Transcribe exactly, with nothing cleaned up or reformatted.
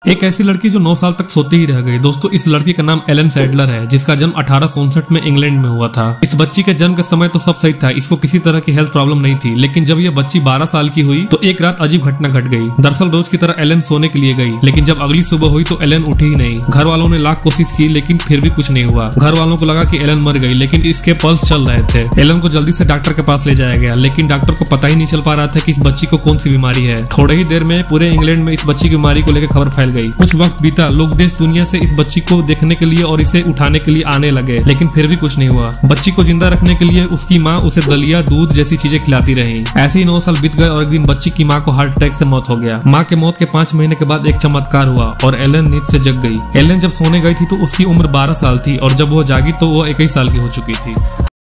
एक ऐसी लड़की जो नौ साल तक सोती ही रह गई। दोस्तों, इस लड़की का नाम एलन सैडलर है, जिसका जन्म अठारह सौ उनसठ में इंग्लैंड में हुआ था। इस बच्ची के जन्म के समय तो सब सही था, इसको किसी तरह की हेल्थ प्रॉब्लम नहीं थी। लेकिन जब यह बच्ची बारह साल की हुई तो एक रात अजीब घटना घट गई। दरअसल रोज की तरह एलन सोने के लिए गई, लेकिन जब अगली सुबह हुई तो एलन उठी ही नहीं। घर वालों ने लाख कोशिश की, लेकिन फिर भी कुछ नहीं हुआ। घर वालों को लगा कि एलन मर गई, लेकिन इसके पल्स चल रहे थे। एलन को जल्दी से डॉक्टर के पास ले जाया गया, लेकिन डॉक्टर को पता ही नहीं चल पा रहा था कि इस बच्ची को कौन सी बीमारी है। थोड़े ही देर में पूरे इंग्लैंड में इस बच्ची की बीमारी को लेकर खबर फैल गई। कुछ वक्त बीता, लोग देश दुनिया से इस बच्ची को देखने के लिए और इसे उठाने के लिए आने लगे, लेकिन फिर भी कुछ नहीं हुआ। बच्ची को जिंदा रखने के लिए उसकी माँ उसे दलिया, दूध जैसी चीजें खिलाती रही। ऐसे ही नौ साल बीत गए और एक दिन बच्ची की माँ को हार्ट अटैक से मौत हो गया। माँ के मौत के पांच महीने के बाद एक चमत्कार हुआ और एलन नींद से जग गई। एलन जब सोने गई थी तो उसकी उम्र बारह साल थी और जब वो जागी तो वो इक्कीस साल की हो चुकी थी।